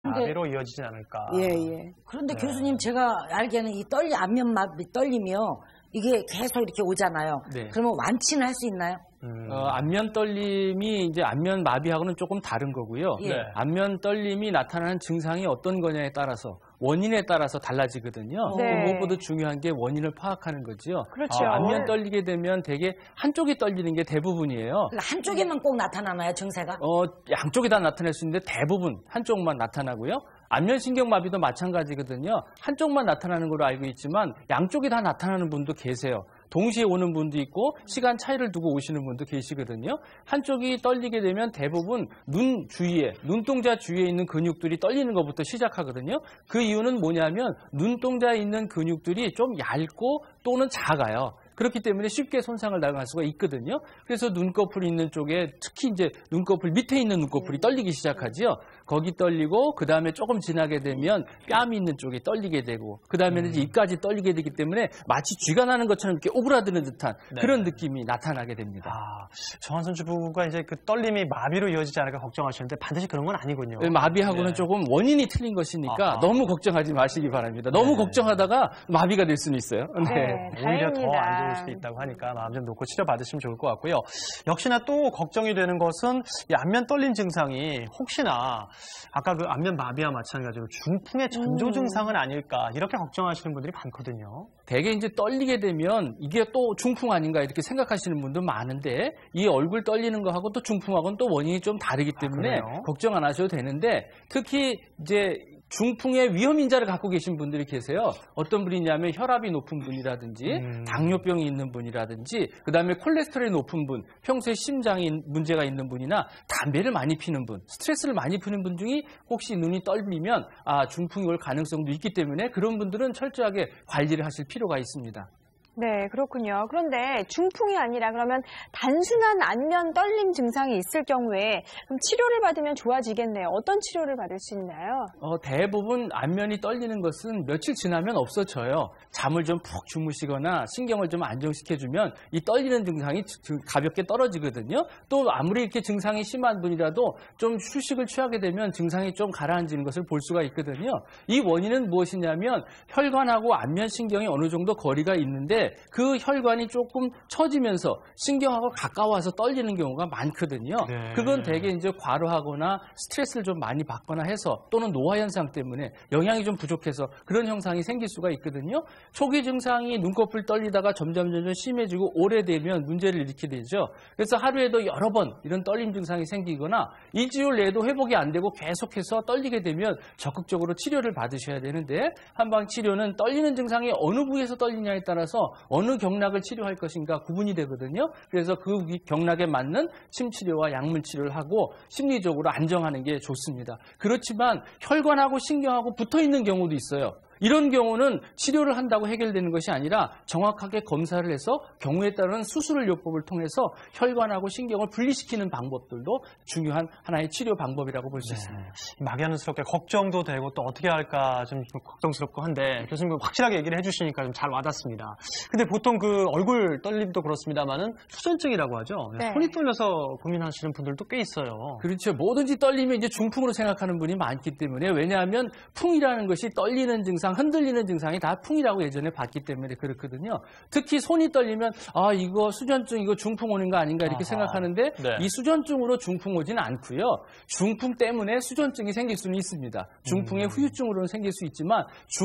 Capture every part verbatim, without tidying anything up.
마비로 이어지진 않을까. 예, 예. 그런데 네. 교수님, 제가 알기에는 이 떨리, 안면마비 떨림이요. 이게 계속 이렇게 오잖아요. 네. 그러면 완치는 할 수 있나요? 음. 어, 안면 떨림이 이제 안면 마비하고는 조금 다른 거고요. 예. 네. 안면 떨림이 나타나는 증상이 어떤 거냐에 따라서 원인에 따라서 달라지거든요. 네. 무엇보다 중요한 게 원인을 파악하는 거죠. 그렇죠. 어, 안면 떨리게 되면 대개 한쪽이 떨리는 게 대부분이에요. 한쪽에만 꼭 나타나나요, 증세가? 어, 양쪽이 다 나타날 수 있는데 대부분 한쪽만 나타나고요. 안면신경마비도 마찬가지거든요. 한쪽만 나타나는 걸로 알고 있지만 양쪽이 다 나타나는 분도 계세요. 동시에 오는 분도 있고 시간 차이를 두고 오시는 분도 계시거든요. 한쪽이 떨리게 되면 대부분 눈 주위에, 눈동자 주위에 있는 근육들이 떨리는 것부터 시작하거든요. 그 이유는 뭐냐면 눈동자에 있는 근육들이 좀 얇고 또는 작아요. 그렇기 때문에 쉽게 손상을 당할 수가 있거든요. 그래서 눈꺼풀이 있는 쪽에 특히 이제 눈꺼풀 밑에 있는 눈꺼풀이 떨리기 시작하지요. 거기 떨리고 그 다음에 조금 지나게 되면 뺨이 있는 쪽이 떨리게 되고 그 다음에는 이제 입까지 떨리게 되기 때문에 마치 쥐가 나는 것처럼 이렇게 오그라드는 듯한 네. 그런 느낌이 나타나게 됩니다. 아, 정한선 주부가 이제 그 떨림이 마비로 이어지지 않을까 걱정하시는데 반드시 그런 건 아니군요. 마비하고는 네. 조금 원인이 틀린 것이니까 아하. 너무 걱정하지 마시기 바랍니다. 너무 네. 걱정하다가 마비가 될 수는 있어요. 네, 오히려 더 다행입니다. 안 좋을 수도 있다고 하니까 마음 좀 놓고 치료받으시면 좋을 것 같고요. 역시나 또 걱정이 되는 것은 이 안면 떨림 증상이 혹시나 아까 그 안면 마비와 마찬가지로 중풍의 전조 증상은 아닐까 이렇게 걱정하시는 분들이 많거든요. 대개 이제 떨리게 되면 이게 또 중풍 아닌가 이렇게 생각하시는 분도 많은데 이 얼굴 떨리는 거하고 또 중풍하고는 또 원인이 좀 다르기 때문에 그래요? 걱정 안 하셔도 되는데 특히 이제 중풍의 위험 인자를 갖고 계신 분들이 계세요. 어떤 분이냐면 혈압이 높은 분이라든지 음. 당뇨병이 있는 분이라든지 그다음에 콜레스테롤이 높은 분, 평소에 심장이 문제가 있는 분이나 담배를 많이 피는 분, 스트레스를 많이 푸는 분 중에 혹시 눈이 떨리면 아, 중풍이 올 가능성도 있기 때문에 그런 분들은 철저하게 관리를 하실 필요가 있습니다. 네, 그렇군요. 그런데 중풍이 아니라 그러면 단순한 안면 떨림 증상이 있을 경우에 그럼 치료를 받으면 좋아지겠네요. 어떤 치료를 받을 수 있나요? 어, 대부분 안면이 떨리는 것은 며칠 지나면 없어져요. 잠을 좀 푹 주무시거나 신경을 좀 안정시켜주면 이 떨리는 증상이 가볍게 떨어지거든요. 또 아무리 이렇게 증상이 심한 분이라도 좀 휴식을 취하게 되면 증상이 좀 가라앉는 것을 볼 수가 있거든요. 이 원인은 무엇이냐면 혈관하고 안면신경이 어느 정도 거리가 있는데 그 혈관이 조금 처지면서 신경하고 가까워서 떨리는 경우가 많거든요. 네. 그건 대개 이제 과로하거나 스트레스를 좀 많이 받거나 해서 또는 노화 현상 때문에 영양이 좀 부족해서 그런 현상이 생길 수가 있거든요. 초기 증상이 눈꺼풀 떨리다가 점점 점점 심해지고 오래되면 문제를 일으키게 되죠. 그래서 하루에도 여러 번 이런 떨림 증상이 생기거나 일주일 내에도 회복이 안 되고 계속해서 떨리게 되면 적극적으로 치료를 받으셔야 되는데 한방 치료는 떨리는 증상이 어느 부위에서 떨리냐에 따라서 어느 경락을 치료할 것인가 구분이 되거든요. 그래서 그 경락에 맞는 침 치료와 약물 치료를 하고 심리적으로 안정하는 게 좋습니다. 그렇지만 혈관하고 신경하고 붙어 있는 경우도 있어요. 이런 경우는 치료를 한다고 해결되는 것이 아니라 정확하게 검사를 해서 경우에 따른 수술을 요법을 통해서 혈관하고 신경을 분리시키는 방법들도 중요한 하나의 치료 방법이라고 볼 수 네. 있습니다. 막연스럽게 걱정도 되고 또 어떻게 할까 좀 걱정스럽고 한데 교수님 확실하게 얘기를 해주시니까 좀 잘 와닿습니다. 근데 보통 그 얼굴 떨림도 그렇습니다만은 수전증이라고 하죠. 네. 손이 떨려서 고민하시는 분들도 꽤 있어요. 그렇죠. 뭐든지 떨리면 이제 중풍으로 생각하는 분이 많기 때문에 왜냐하면 풍이라는 것이 떨리는 증상, 흔들리는 증상이 다 풍이라고 예전에 봤기 때문에 그렇거든요. 특히 손이 떨리면 아 이거 수전증, 이거 중풍 오는 거 아닌가 이렇게 아하. 생각하는데 네. 이 수전증으로 중풍 오지는 않고요. 중풍 때문에 수전증이 생길 수는 있습니다. 중풍의 음. 후유증으로는 생길 수 있지만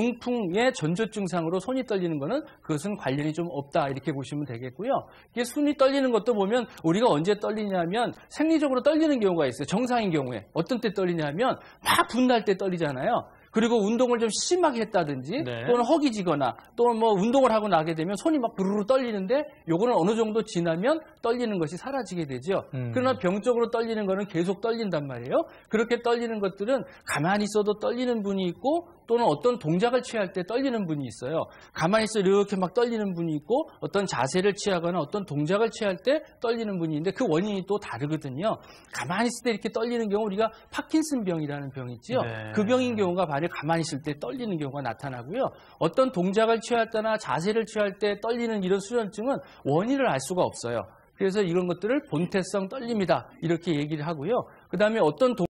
중풍의 전조 증상으로 손이 떨리는 거는 그것은 관련이 좀 없다 이렇게 보시면 되겠고요. 이게 손이 떨리는 것도 보면 우리가 언제 떨리냐면 생리적으로 떨리는 경우가 있어요. 정상인 경우에 어떤 때 떨리냐면 막 분날 때 떨리잖아요. 그리고 운동을 좀 심하게 했다든지 네. 또는 허기지거나 또는 뭐 운동을 하고 나게 되면 손이 막 부르르 떨리는데 요거는 어느 정도 지나면 떨리는 것이 사라지게 되죠. 음. 그러나 병적으로 떨리는 거는 계속 떨린단 말이에요. 그렇게 떨리는 것들은 가만히 있어도 떨리는 분이 있고 또는 어떤 동작을 취할 때 떨리는 분이 있어요. 가만히 있어 이렇게 막 떨리는 분이 있고 어떤 자세를 취하거나 어떤 동작을 취할 때 떨리는 분이 있는데 그 원인이 또 다르거든요. 가만히 있을 때 이렇게 떨리는 경우 우리가 파킨슨 병이라는 병이 있죠. 네. 그 병인 경우가 바로 가만히 있을 때 떨리는 경우가 나타나고요. 어떤 동작을 취할 때나 자세를 취할 때 떨리는 이런 수전증은 원인을 알 수가 없어요. 그래서 이런 것들을 본태성 떨림이다 이렇게 얘기를 하고요. 그 다음에 어떤 동